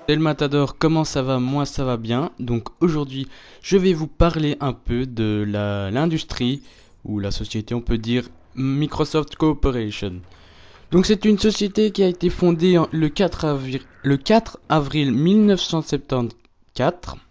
Salut Matador, comment ça va? Moi ça va bien. Donc aujourd'hui, je vais vous parler un peu de l'industrie ou la société, on peut dire Microsoft Corporation. Donc c'est une société qui a été fondée le 4 avril 1974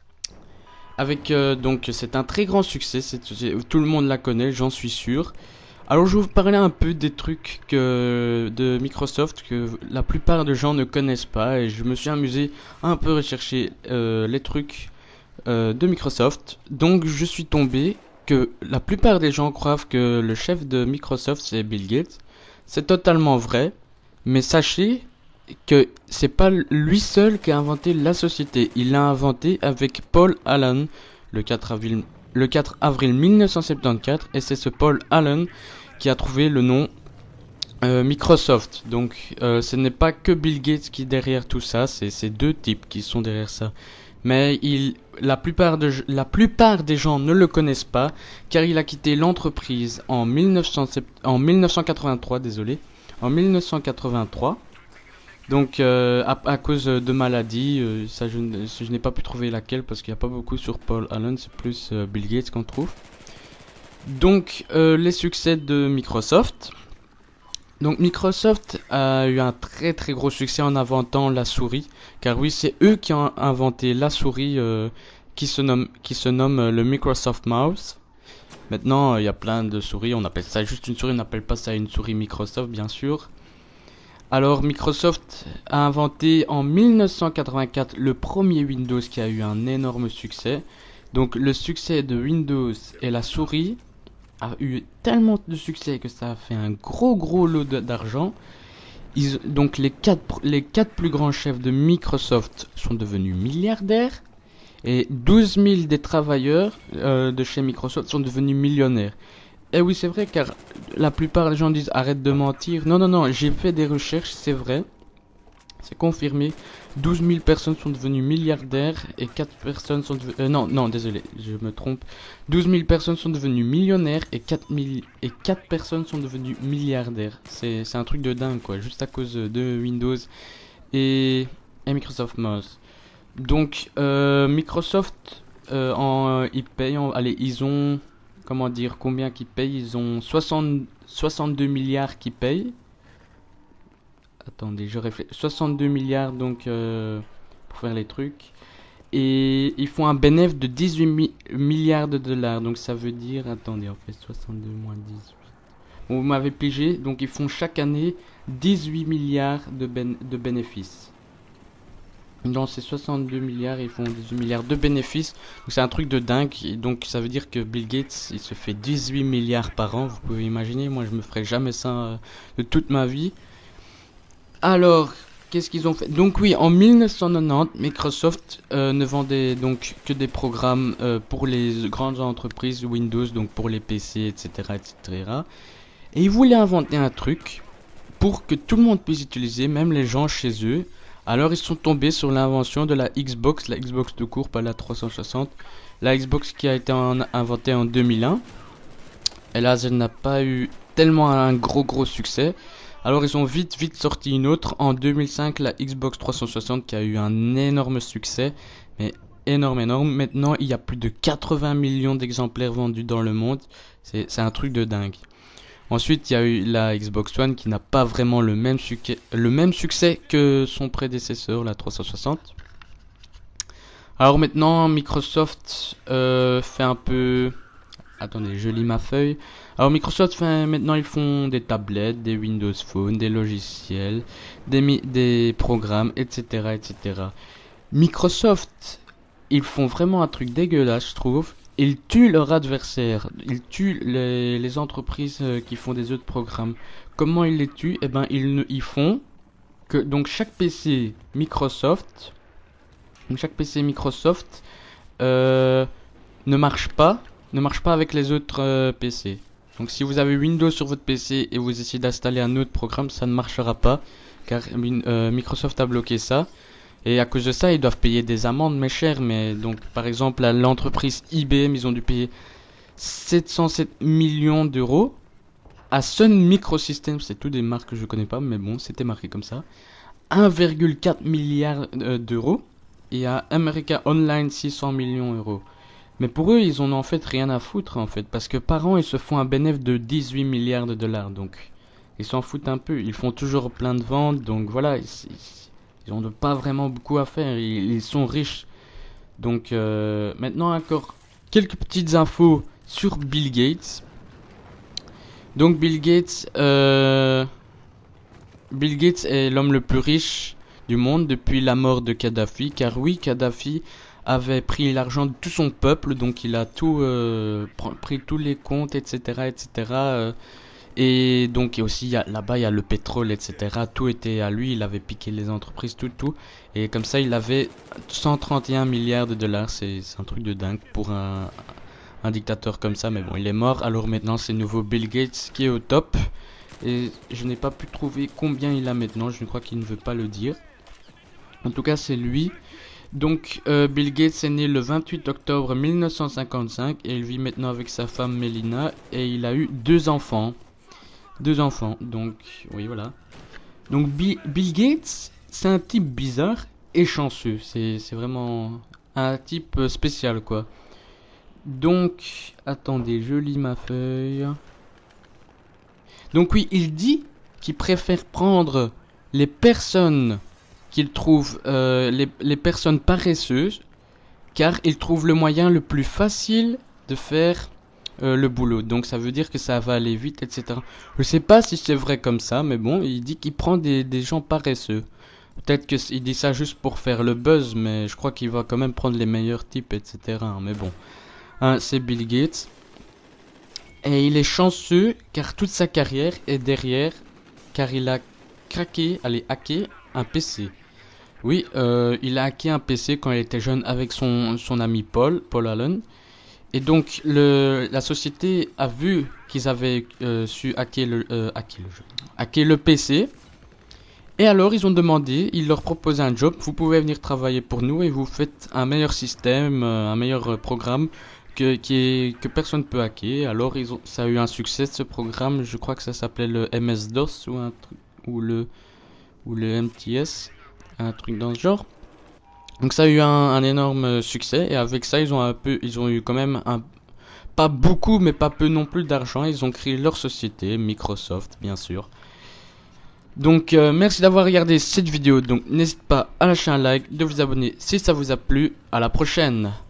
avec donc c'est un très grand succès, tout le monde la connaît, j'en suis sûr. Alors je vais vous parler un peu des trucs de Microsoft que la plupart des gens ne connaissent pas et je me suis amusé à un peu rechercher les trucs de Microsoft. Donc je suis tombé que la plupart des gens croient que le chef de Microsoft c'est Bill Gates. C'est totalement vrai, mais sachez que c'est pas lui seul qui a inventé la société. Il l'a inventé avec Paul Allen le 4 avril 1974 et c'est ce Paul Allen qui a trouvé le nom Microsoft. Donc ce n'est pas que Bill Gates qui est derrière tout ça, c'est ces deux types qui sont derrière ça. Mais la plupart des gens ne le connaissent pas car il a quitté l'entreprise en 1983, désolé, en 1983. Donc à cause de maladies, ça je n'ai pas pu trouver laquelle parce qu'il n'y a pas beaucoup sur Paul Allen, c'est plus Bill Gates qu'on trouve. Donc les succès de Microsoft. Donc Microsoft a eu un très très gros succès en inventant la souris, car oui c'est eux qui ont inventé la souris qui se nomme le Microsoft Mouse. Maintenant il y a plein de souris, on appelle ça juste une souris, on n'appelle pas ça une souris Microsoft bien sûr. Alors Microsoft a inventé en 1984 le premier Windows qui a eu un énorme succès. Donc le succès de Windows et la souris a eu tellement de succès que ça a fait un gros lot d'argent. Donc les quatre plus grands chefs de Microsoft sont devenus milliardaires et 12 000 des travailleurs de chez Microsoft sont devenus millionnaires. Et oui, c'est vrai, car la plupart des gens disent arrête de mentir. Non, non, non, j'ai fait des recherches, c'est vrai. C'est confirmé. 12 000 personnes sont devenues milliardaires et 4 personnes sont devenues... non, non, désolé, je me trompe. 12 000 personnes sont devenues millionnaires et 4 personnes sont devenues milliardaires. C'est un truc de dingue, quoi, juste à cause de Windows et Microsoft Mouse. Donc, Microsoft, ils payent... allez, ils ont... Comment dire, combien qu'ils payent? Ils ont 62 milliards qui payent. Attendez, je réfléchis. 62 milliards donc pour faire les trucs. Et ils font un bénéfice de 18 milliards de dollars. Donc ça veut dire, attendez, en fait 62 moins 18. Bon, vous m'avez pigé. Donc ils font chaque année 18 milliards de bénéfices. Dans ces 62 milliards, ils font 18 milliards de bénéfices. Donc c'est un truc de dingue. Et donc ça veut dire que Bill Gates, il se fait 18 milliards par an. Vous pouvez imaginer, moi je me ferais jamais ça de toute ma vie. Alors, qu'est-ce qu'ils ont fait? Donc oui, en 1990, Microsoft ne vendait donc que des programmes pour les grandes entreprises Windows, donc pour les PC, etc., etc. Et cetera. Et ils voulaient inventer un truc pour que tout le monde puisse utiliser, même les gens chez eux. Alors ils sont tombés sur l'invention de la Xbox de court, pas la 360. La Xbox qui a été inventée en 2001. Et là, elle n'a pas eu tellement un gros succès. Alors ils ont vite sorti une autre en 2005, la Xbox 360 qui a eu un énorme succès, mais énorme. Maintenant il y a plus de 80 millions d'exemplaires vendus dans le monde, c'est un truc de dingue. Ensuite il y a eu la Xbox One qui n'a pas vraiment le même succès que son prédécesseur, la 360. Alors maintenant Microsoft fait un peu... Attendez, je lis ma feuille. Alors Microsoft fait maintenant ils font des tablettes, des Windows Phone, des logiciels, des programmes, etc., etc. Microsoft, ils font vraiment un truc dégueulasse, je trouve. Ils tuent leurs adversaires, ils tuent les entreprises qui font des autres programmes. Comment ils les tuent? Eh ben ils font que donc chaque PC Microsoft ne marche pas avec les autres PC. Donc si vous avez Windows sur votre PC et vous essayez d'installer un autre programme, ça ne marchera pas car Microsoft a bloqué ça. Et à cause de ça, ils doivent payer des amendes mais chères. Mais donc par exemple à l'entreprise IBM, ils ont dû payer 707 millions d'euros. À Sun Microsystems, c'est tout des marques que je connais pas, mais bon, c'était marqué comme ça. 1,4 milliard d'euros et à America Online 600 millions d'euros. Mais pour eux, ils en ont en fait rien à foutre en fait, parce que par an, ils se font un bénéfice de 18 milliards de dollars, donc ils s'en foutent un peu. Ils font toujours plein de ventes, donc voilà, ils ont pas vraiment beaucoup à faire, ils sont riches. Donc maintenant encore quelques petites infos sur Bill Gates. Donc Bill Gates est l'homme le plus riche du monde depuis la mort de Kadhafi, car oui, Kadhafi avait pris l'argent de tout son peuple, donc il a tout pris tous les comptes, etc., etc. Et donc aussi là-bas il y a le pétrole, etc. Tout était à lui, il avait piqué les entreprises, tout. Et comme ça il avait 131 milliards de dollars, c'est un truc de dingue pour un dictateur comme ça. Mais bon, il est mort, alors maintenant c'est nouveau Bill Gates qui est au top. Et je n'ai pas pu trouver combien il a maintenant, je crois qu'il ne veut pas le dire. En tout cas c'est lui. Donc Bill Gates est né le 28 octobre 1955 et il vit maintenant avec sa femme Melina et il a eu deux enfants. Donc oui voilà. Donc Bill Gates, c'est un type bizarre et chanceux. C'est vraiment un type spécial quoi. Donc attendez, je lis ma feuille. Donc oui, il dit qu'il préfère prendre les personnes qu'il trouve, les personnes paresseuses, car il trouve le moyen le plus facile de faire le boulot. Donc ça veut dire que ça va aller vite, etc. Je sais pas si c'est vrai comme ça, mais bon, il dit qu'il prend des gens paresseux. Peut-être qu'il dit ça juste pour faire le buzz, mais je crois qu'il va quand même prendre les meilleurs types, etc. Mais bon, hein, c'est Bill Gates. Et il est chanceux car toute sa carrière est derrière, car il a hacké un PC. Oui, il a hacké un PC quand il était jeune avec son ami Paul Allen. Et donc la société a vu qu'ils avaient su hacker le PC. Et alors ils ont demandé, ils leur proposaient un job, vous pouvez venir travailler pour nous et vous faites un meilleur système, un meilleur programme que personne ne peut hacker. Alors ça a eu un succès ce programme, je crois que ça s'appelait le MS-DOS ou un truc, ou le MTS, un truc dans ce genre. Donc ça a eu un énorme succès et avec ça ils ont eu quand même pas beaucoup mais pas peu non plus d'argent. Ils ont créé leur société, Microsoft bien sûr. Donc merci d'avoir regardé cette vidéo. Donc n'hésitez pas à lâcher un like, de vous abonner si ça vous a plu. À la prochaine.